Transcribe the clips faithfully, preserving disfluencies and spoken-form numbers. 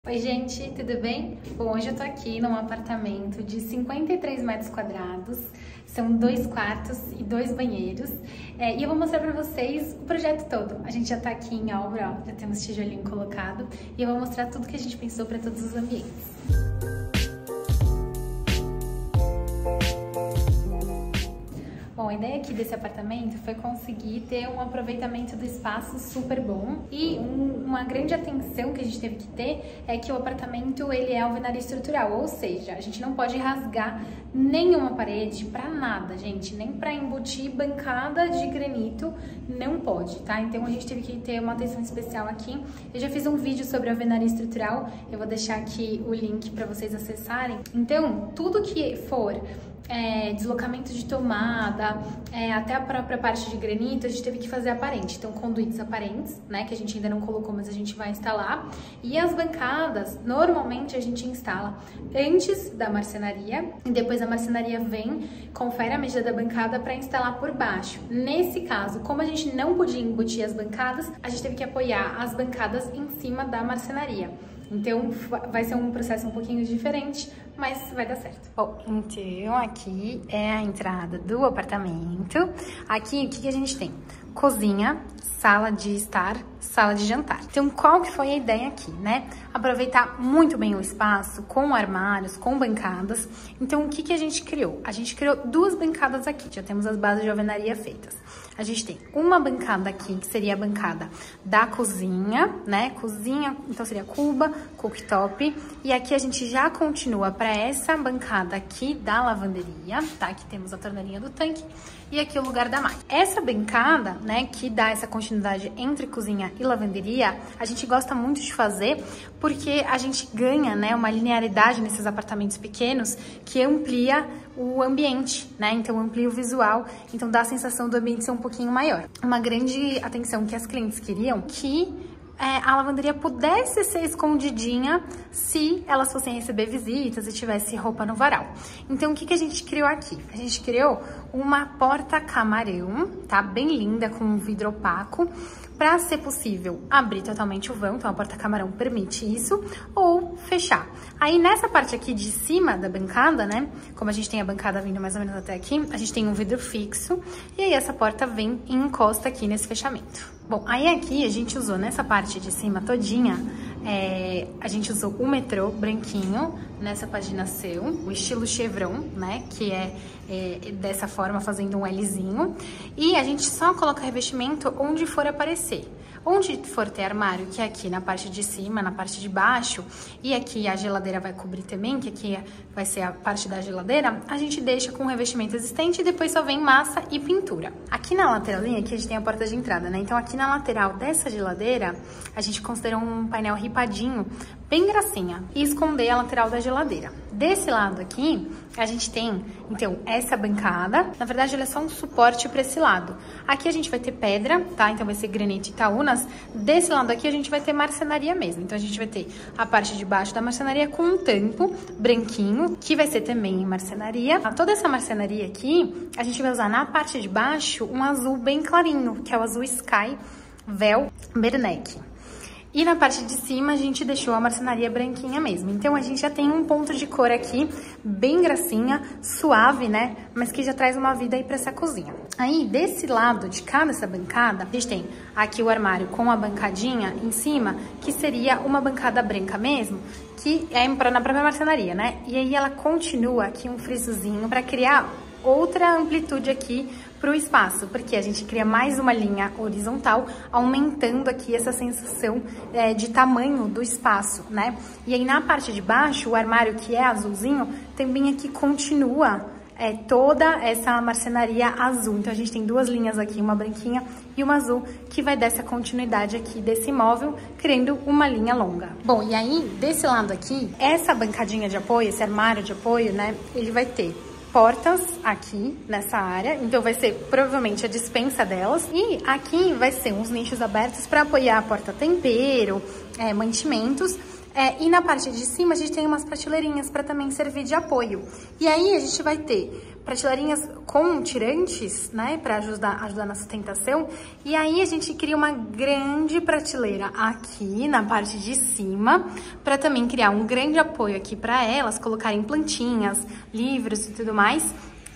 Oi gente, tudo bem? Bom, hoje eu tô aqui num apartamento de cinquenta e três metros quadrados, são dois quartos e dois banheiros, é, e eu vou mostrar pra vocês o projeto todo. A gente já tá aqui em obra, ó, já temos tijolinho colocado, e eu vou mostrar tudo que a gente pensou pra todos os ambientes. Bom, a ideia aqui desse apartamento foi conseguir ter um aproveitamento do espaço super bom e um, uma grande atenção que a gente teve que ter é que o apartamento ele é alvenaria estrutural, ou seja, a gente não pode rasgar nenhuma parede pra nada, gente, nem pra embutir bancada de granito, não pode, tá? Então a gente teve que ter uma atenção especial aqui. Eu já fiz um vídeo sobre alvenaria estrutural, eu vou deixar aqui o link pra vocês acessarem. Então, tudo que for É, deslocamento de tomada, é, até a própria parte de granito, a gente teve que fazer aparente. Então, conduítes aparentes, né, que a gente ainda não colocou, mas a gente vai instalar. E as bancadas, normalmente a gente instala antes da marcenaria, e depois a marcenaria vem, confere a medida da bancada para instalar por baixo. Nesse caso, como a gente não podia embutir as bancadas, a gente teve que apoiar as bancadas em cima da marcenaria. Então, vai ser um processo um pouquinho diferente, mas vai dar certo. Bom, então aqui é a entrada do apartamento. Aqui, o que, que a gente tem? Cozinha, sala de estar, sala de jantar. Então, qual que foi a ideia aqui, né? Aproveitar muito bem o espaço, com armários, com bancadas. Então, o que, que a gente criou? A gente criou duas bancadas aqui, já temos as bases de alvenaria feitas. A gente tem uma bancada aqui, que seria a bancada da cozinha, né? Cozinha, então seria cuba, cooktop. E aqui a gente já continua para essa bancada aqui da lavanderia, tá? Aqui temos a torneirinha do tanque e aqui o lugar da máquina. Essa bancada, né, que dá essa continuidade entre cozinha e lavanderia, a gente gosta muito de fazer porque a gente ganha, né, uma linearidade nesses apartamentos pequenos que amplia o ambiente, né? Então amplia o visual, então dá a sensação do ambiente ser um pouquinho maior. Uma grande atenção que as clientes queriam que é, a lavanderia pudesse ser escondidinha se elas fossem receber visitas e tivesse roupa no varal. Então o que, que a gente criou aqui? A gente criou uma porta camarão, tá? Bem linda, com um vidro opaco, para ser possível abrir totalmente o vão, então a porta camarão permite isso, ou fechar. Aí nessa parte aqui de cima da bancada, né, como a gente tem a bancada vindo mais ou menos até aqui, a gente tem um vidro fixo, e aí essa porta vem e encosta aqui nesse fechamento. Bom, aí aqui a gente usou nessa parte de cima todinha, é, a gente usou o metrô branquinho nessa paginação, o estilo chevron, né, que é, é dessa forma, fazendo um Lzinho, e a gente só coloca revestimento onde for aparecer. Onde for ter armário, que é aqui na parte de cima, na parte de baixo, e aqui a geladeira vai cobrir também, que aqui vai ser a parte da geladeira, a gente deixa com o revestimento existente e depois só vem massa e pintura. Aqui na lateralzinha, aqui a gente tem a porta de entrada, né? Então aqui na lateral dessa geladeira, a gente considerou um painel ripadinho, bem gracinha, e esconder a lateral da geladeira. Desse lado aqui, a gente tem, então, essa bancada. Na verdade, ela é só um suporte para esse lado. Aqui a gente vai ter pedra, tá? Então vai ser granito e itaúnas. Desse lado aqui a gente vai ter marcenaria mesmo. Então a gente vai ter a parte de baixo da marcenaria com um tampo branquinho, que vai ser também em marcenaria. Toda essa marcenaria aqui, a gente vai usar na parte de baixo um azul bem clarinho, que é o azul Sky Véu Berneck. E na parte de cima a gente deixou a marcenaria branquinha mesmo. Então a gente já tem um ponto de cor aqui, bem gracinha, suave, né? Mas que já traz uma vida aí pra essa cozinha. Aí, desse lado de cá dessa bancada, a gente tem aqui o armário com a bancadinha em cima, que seria uma bancada branca mesmo, que é na própria marcenaria, né? E aí ela continua aqui um frisozinho pra criar outra amplitude aqui para o espaço, porque a gente cria mais uma linha horizontal, aumentando aqui essa sensação é, de tamanho do espaço, né? E aí na parte de baixo, o armário que é azulzinho, também aqui continua é, toda essa marcenaria azul. Então a gente tem duas linhas aqui, uma branquinha e uma azul, que vai dar essa continuidade aqui desse móvel, criando uma linha longa. Bom, e aí desse lado aqui, essa bancadinha de apoio, esse armário de apoio, né, ele vai ter portas aqui nessa área, então vai ser provavelmente a dispensa delas, e aqui vai ser uns nichos abertos para apoiar a porta tempero, é, mantimentos, é, e na parte de cima a gente tem umas prateleirinhas para também servir de apoio. E aí a gente vai ter prateleirinhas com tirantes, né, para ajudar, ajudar na sustentação. E aí a gente cria uma grande prateleira aqui na parte de cima, para também criar um grande apoio aqui para elas colocarem plantinhas, livros e tudo mais.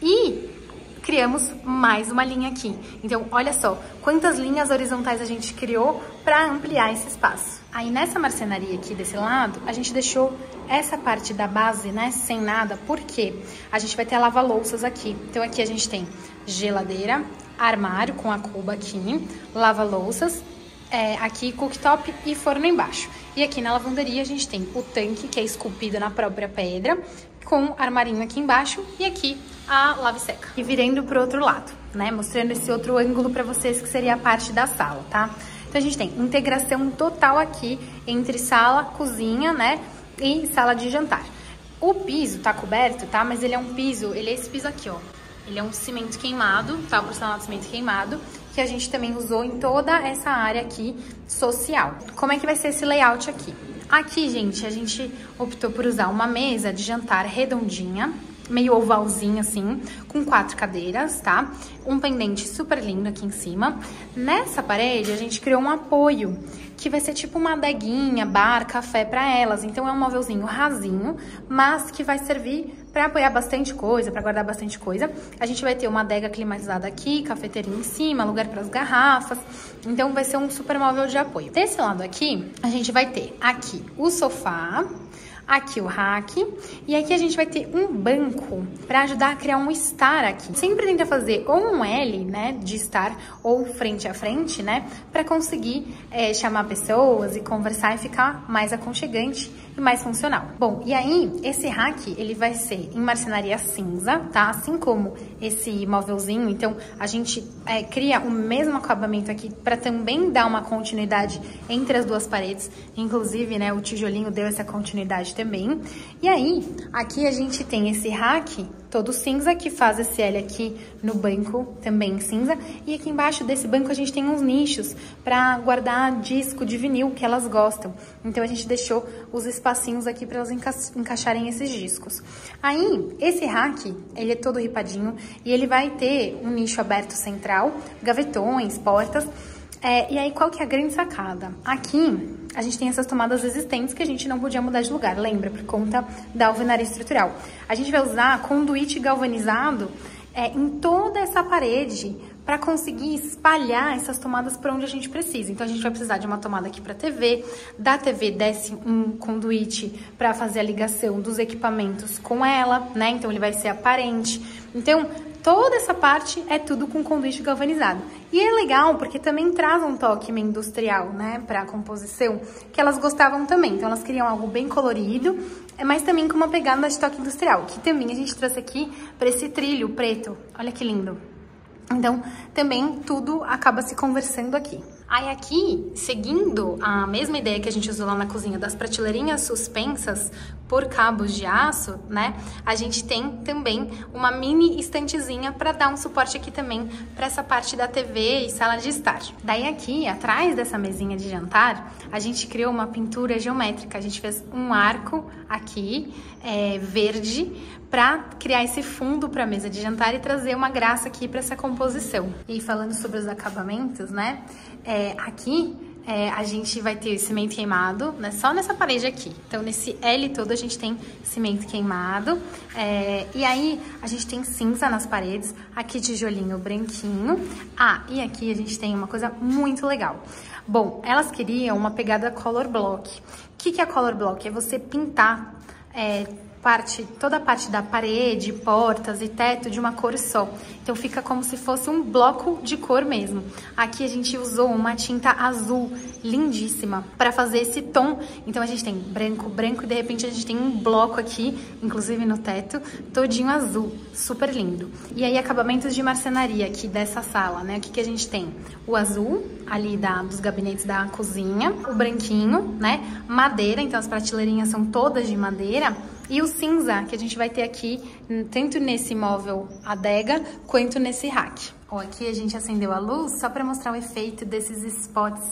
E criamos mais uma linha aqui. Então, olha só, quantas linhas horizontais a gente criou para ampliar esse espaço. Aí, nessa marcenaria aqui desse lado, a gente deixou essa parte da base, né, sem nada, porque a gente vai ter a lava-louças aqui. Então, aqui a gente tem geladeira, armário com a cuba aqui, lava-louças, é, aqui cooktop e forno embaixo. E aqui na lavanderia a gente tem o tanque, que é esculpido na própria pedra, com armarinho aqui embaixo e aqui a lava e seca. E virando pro outro lado, né? Mostrando esse outro ângulo pra vocês, que seria a parte da sala, tá? Então a gente tem integração total aqui entre sala, cozinha, né? E sala de jantar. O piso tá coberto, tá? Mas ele é um piso, ele é esse piso aqui, ó. Ele é um cimento queimado, tá? O porcelanato de cimento queimado, que a gente também usou em toda essa área aqui social. Como é que vai ser esse layout aqui? Aqui, gente, a gente optou por usar uma mesa de jantar redondinha, meio ovalzinho assim, com quatro cadeiras, tá? Um pendente super lindo aqui em cima. Nessa parede, a gente criou um apoio, que vai ser tipo uma adeguinha, bar, café pra elas. Então, é um móvelzinho rasinho, mas que vai servir pra apoiar bastante coisa, pra guardar bastante coisa. A gente vai ter uma adega climatizada aqui, cafeteria em cima, lugar pras garrafas. Então, vai ser um super móvel de apoio. Desse lado aqui, a gente vai ter aqui o sofá, aqui o rack, e aqui a gente vai ter um banco para ajudar a criar um estar aqui. Sempre tenta fazer ou um L, né, de estar, ou frente a frente, né, para conseguir é, chamar pessoas e conversar e ficar mais aconchegante e mais funcional. Bom, e aí, esse rack, ele vai ser em marcenaria cinza, tá? Assim como esse móvelzinho, então a gente é, cria o mesmo acabamento aqui para também dar uma continuidade entre as duas paredes. Inclusive, né, o tijolinho deu essa continuidade também. E aí, aqui a gente tem esse rack todo cinza, que faz esse L aqui no banco, também cinza. E aqui embaixo desse banco a gente tem uns nichos para guardar disco de vinil que elas gostam. Então a gente deixou os espacinhos aqui para elas enca encaixarem esses discos. Aí, esse rack, ele é todo ripadinho e ele vai ter um nicho aberto central, gavetões, portas. É, e aí, qual que é a grande sacada? Aqui, a gente tem essas tomadas existentes que a gente não podia mudar de lugar, lembra? Por conta da alvenaria estrutural. A gente vai usar conduíte galvanizado é, em toda essa parede para conseguir espalhar essas tomadas para onde a gente precisa. Então, a gente vai precisar de uma tomada aqui para T V, da T V desce um conduíte para fazer a ligação dos equipamentos com ela, né? Então, ele vai ser aparente. Então, toda essa parte é tudo com conduíte galvanizado. E é legal porque também traz um toque meio industrial, né, para a composição, que elas gostavam também. Então, elas queriam algo bem colorido, mas também com uma pegada de toque industrial, que também a gente trouxe aqui para esse trilho preto. Olha que lindo. Então, também tudo acaba se conversando aqui. Aí aqui, seguindo a mesma ideia que a gente usou lá na cozinha das prateleirinhas suspensas por cabos de aço, né? A gente tem também uma mini estantezinha para dar um suporte aqui também para essa parte da T V e sala de estar. Daí aqui, atrás dessa mesinha de jantar, a gente criou uma pintura geométrica. A gente fez um arco aqui, é, verde, para criar esse fundo para a mesa de jantar e trazer uma graça aqui para essa composição. E falando sobre os acabamentos, né? É, aqui é, a gente vai ter cimento queimado, né? Só nessa parede aqui. Então, nesse L todo a gente tem cimento queimado. É, e aí a gente tem cinza nas paredes, aqui tijolinho branquinho. Ah, e aqui a gente tem uma coisa muito legal. Bom, elas queriam uma pegada color block. O que, que é color block? É você pintar é, parte, toda a parte da parede, portas e teto de uma cor só. Então fica como se fosse um bloco de cor mesmo. Aqui a gente usou uma tinta azul lindíssima para fazer esse tom. Então a gente tem branco, branco e de repente a gente tem um bloco aqui, inclusive no teto, todinho azul, super lindo. E aí acabamentos de marcenaria aqui dessa sala, né? O que, que a gente tem? O azul ali da, dos gabinetes da cozinha, o branquinho, né? Madeira, então as prateleirinhas são todas de madeira. E o cinza, que a gente vai ter aqui, tanto nesse móvel adega, quanto nesse rack. Ó, aqui a gente acendeu a luz só para mostrar o efeito desses spots.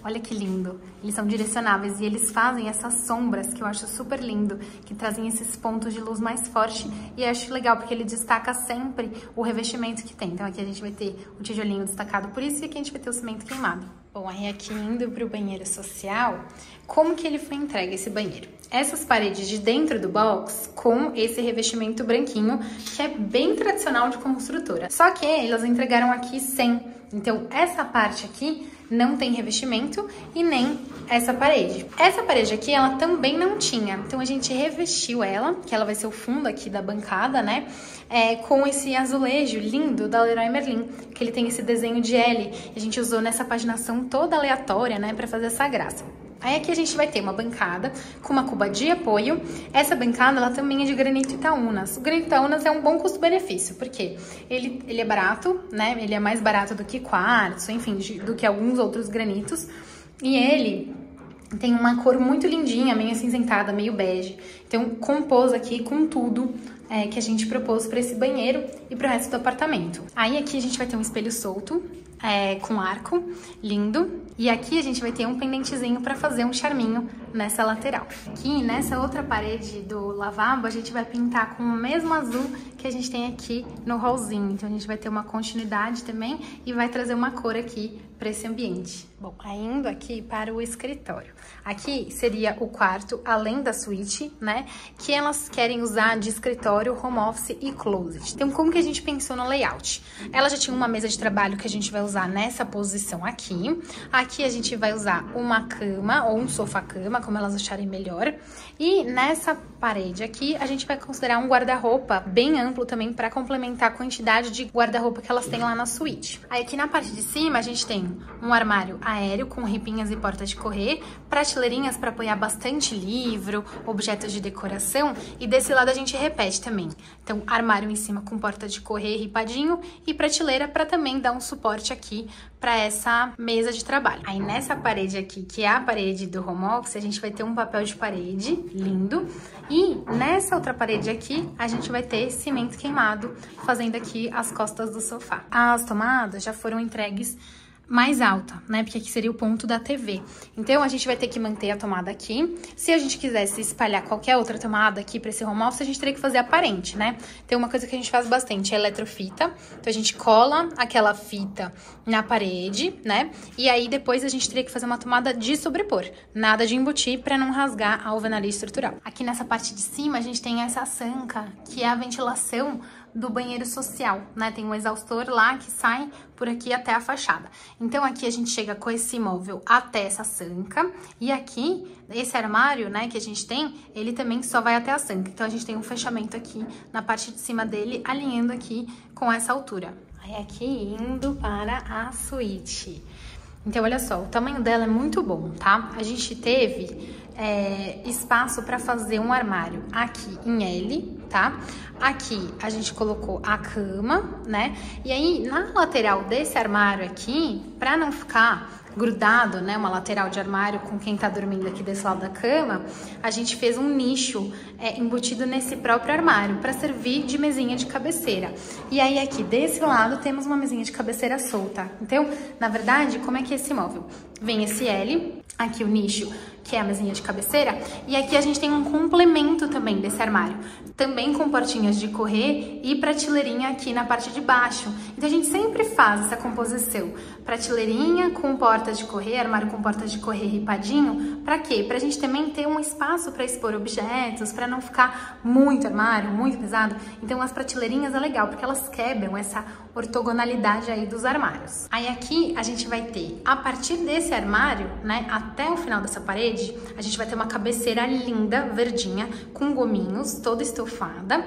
Olha que lindo. Eles são direcionáveis e eles fazem essas sombras que eu acho super lindo, que trazem esses pontos de luz mais forte e eu acho legal porque ele destaca sempre o revestimento que tem. Então aqui a gente vai ter o tijolinho destacado por isso e aqui a gente vai ter o cimento queimado. Bom, aí aqui indo para o banheiro social, como que ele foi entregue esse banheiro? Essas paredes de dentro do box com esse revestimento branquinho, que é bem tradicional de construtora. Só que elas entregaram aqui sem. Então essa parte aqui não tem revestimento e nem essa parede. Essa parede aqui, ela também não tinha. Então a gente revestiu ela, que ela vai ser o fundo aqui da bancada, né? É, com esse azulejo lindo da Leroy Merlin, que ele tem esse desenho de L. A gente usou nessa paginação toda aleatória, né? Pra fazer essa graça. Aí aqui a gente vai ter uma bancada com uma cuba de apoio. Essa bancada, ela também é de granito Itaúnas. O granito Itaúnas é um bom custo-benefício, porque ele, ele é barato, né? Ele é mais barato do que quartzo, enfim, de, do que alguns outros granitos. E ele tem uma cor muito lindinha, meio acinzentada, meio bege. Então, compôs aqui com tudo é, que a gente propôs para esse banheiro e para o resto do apartamento. Aí aqui a gente vai ter um espelho solto, É, com arco, lindo. E aqui a gente vai ter um pendentezinho para fazer um charminho nessa lateral. Aqui, nessa outra parede do lavabo, a gente vai pintar com o mesmo azul que a gente tem aqui no hallzinho. Então a gente vai ter uma continuidade também e vai trazer uma cor aqui para esse ambiente. Bom, indo aqui para o escritório. Aqui seria o quarto, além da suíte, né? Que elas querem usar de escritório, home office e closet. Então, como que a gente pensou no layout? Ela já tinha uma mesa de trabalho que a gente vai usar nessa posição aqui. Aqui a gente vai usar uma cama ou um sofá-cama, como elas acharem melhor. E nessa parede aqui, a gente vai considerar um guarda-roupa bem amplo também para complementar a quantidade de guarda-roupa que elas têm lá na suíte. Aí aqui na parte de cima, a gente tem um armário aéreo com ripinhas e porta de correr, prateleirinhas para apoiar bastante livro, objetos de decoração, e desse lado a gente repete também. Então, armário em cima com porta de correr ripadinho e prateleira para também dar um suporte aqui para essa mesa de trabalho. Aí nessa parede aqui, que é a parede do home office, a gente vai ter um papel de parede lindo, e nessa outra parede aqui, a gente vai ter cimento queimado, fazendo aqui as costas do sofá. As tomadas já foram entregues mais alta, né? Porque aqui seria o ponto da T V. Então, a gente vai ter que manter a tomada aqui. Se a gente quisesse espalhar qualquer outra tomada aqui para esse home office, a gente teria que fazer aparente, né? Tem uma coisa que a gente faz bastante, é eletrofita. Então, a gente cola aquela fita na parede, né? E aí, depois, a gente teria que fazer uma tomada de sobrepor. Nada de embutir para não rasgar a alvenaria estrutural. Aqui nessa parte de cima, a gente tem essa sanca, que é a ventilação do banheiro social, né? Tem um exaustor lá que sai por aqui até a fachada. Então, aqui a gente chega com esse móvel até essa sanca. E aqui, esse armário, né, que a gente tem, ele também só vai até a sanca. Então, a gente tem um fechamento aqui na parte de cima dele, alinhando aqui com essa altura. Aí, aqui indo para a suíte. Então, olha só, o tamanho dela é muito bom, tá? A gente teve é, espaço para fazer um armário aqui em L, tá? Aqui a gente colocou a cama, né? E aí, na lateral desse armário aqui, para não ficar grudado, né, uma lateral de armário com quem tá dormindo aqui desse lado da cama, a gente fez um nicho é, embutido nesse próprio armário para servir de mesinha de cabeceira. E aí aqui desse lado temos uma mesinha de cabeceira solta. Então, na verdade, como é que é esse móvel? Vem esse L, aqui o nicho, que é a mesinha de cabeceira, e aqui a gente tem um complemento também desse armário, também com portinhas de correr e prateleirinha aqui na parte de baixo. Então a gente sempre faz essa composição, prateleirinha com portas de correr, armário com portas de correr ripadinho, pra quê? Pra gente também ter um espaço para expor objetos, pra não ficar muito armário, muito pesado. Então as prateleirinhas é legal, porque elas quebram essa ortogonalidade aí dos armários. Aí aqui a gente vai ter, a partir desse armário, né, até o final dessa parede, a gente vai ter uma cabeceira linda, verdinha, com gominhos, toda estofada,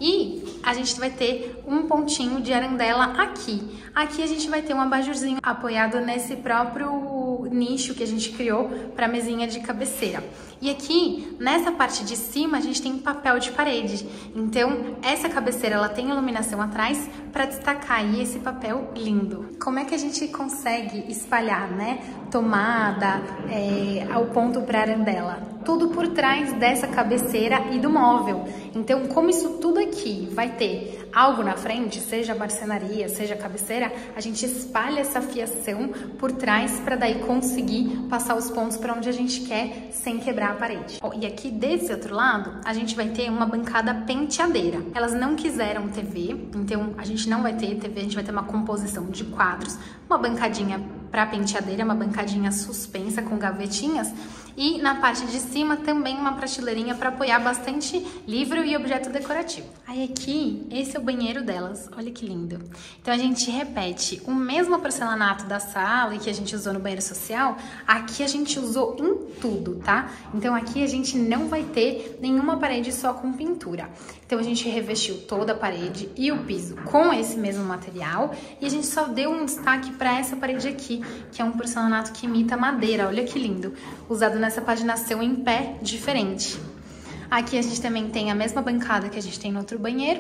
e a gente vai ter um pontinho de arandela aqui. Aqui a gente vai ter um abajurzinho apoiado nesse próprio nicho que a gente criou para mesinha de cabeceira. E aqui, nessa parte de cima, a gente tem papel de parede. Então, essa cabeceira, ela tem iluminação atrás para destacar aí esse papel lindo. Como é que a gente consegue espalhar, né? Tomada, é, ao ponto para arandela? Tudo por trás dessa cabeceira e do móvel. Então, como isso tudo aqui vai ter algo na frente, seja a marcenaria, seja a cabeceira, a gente espalha essa fiação por trás para daí conseguir passar os pontos para onde a gente quer sem quebrar a parede. Oh, e aqui desse outro lado, a gente vai ter uma bancada penteadeira. Elas não quiseram T V, então a gente não vai ter T V, a gente vai ter uma composição de quadros, uma bancadinha para penteadeira, uma bancadinha suspensa com gavetinhas e na parte de cima também uma prateleirinha para apoiar bastante livro e objeto decorativo. Aí aqui, esse é o banheiro delas, olha que lindo. Então a gente repete o mesmo porcelanato da sala e que a gente usou no banheiro social, aqui a gente usou em tudo, tá? Então aqui a gente não vai ter nenhuma parede só com pintura. Então a gente revestiu toda a parede e o piso com esse mesmo material e a gente só deu um destaque para essa parede aqui, que é um porcelanato que imita madeira, olha que lindo, usado nessa paginação em pé diferente. Aqui a gente também tem a mesma bancada que a gente tem no outro banheiro,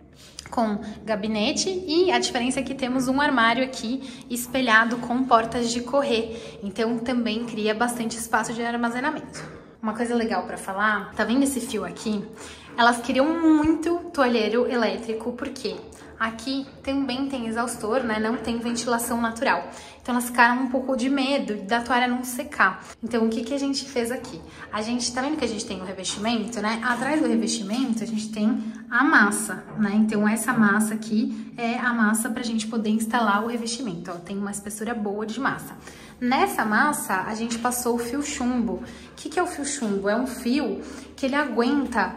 com gabinete, e a diferença é que temos um armário aqui espelhado com portas de correr, então também cria bastante espaço de armazenamento. Uma coisa legal para falar, tá vendo esse fio aqui? Elas queriam muito toalheiro elétrico, porque aqui também tem exaustor, né? Não tem ventilação natural. Então elas ficaram um pouco de medo da toalha não secar. Então o que que a gente fez aqui? A gente, tá vendo que a gente tem o revestimento, né? Atrás do revestimento a gente tem a massa, né? Então essa massa aqui é a massa pra gente poder instalar o revestimento, ó. Tem uma espessura boa de massa. Nessa massa a gente passou o fio chumbo. O que que é o fio chumbo? É um fio que ele aguenta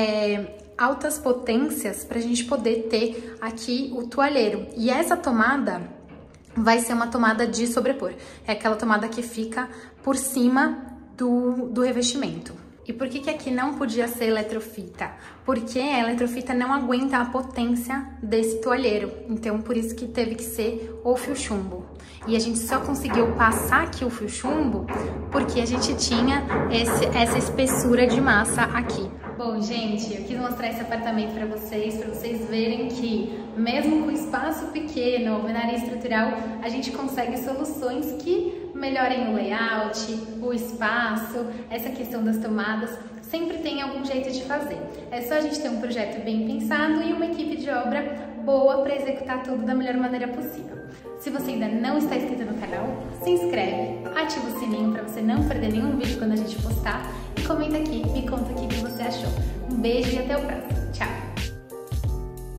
é, altas potências para a gente poder ter aqui o toalheiro. E essa tomada vai ser uma tomada de sobrepor. É aquela tomada que fica por cima do, do revestimento. E por que que aqui não podia ser eletrofita? Porque a eletrofita não aguenta a potência desse toalheiro. Então, por isso que teve que ser o fio chumbo. E a gente só conseguiu passar aqui o fio chumbo porque a gente tinha esse, essa espessura de massa aqui. Bom, gente, eu quis mostrar esse apartamento para vocês, para vocês verem que mesmo com espaço pequeno, alvenaria estrutural, a gente consegue soluções que melhorem o layout, o espaço, essa questão das tomadas, sempre tem algum jeito de fazer. É só a gente ter um projeto bem pensado e uma equipe de obra boa para executar tudo da melhor maneira possível. Se você ainda não está inscrito no canal, se inscreve, ativa o sininho para você não perder nenhum vídeo quando a gente postar e comenta aqui, me conta o que você achou. Um beijo e até o próximo!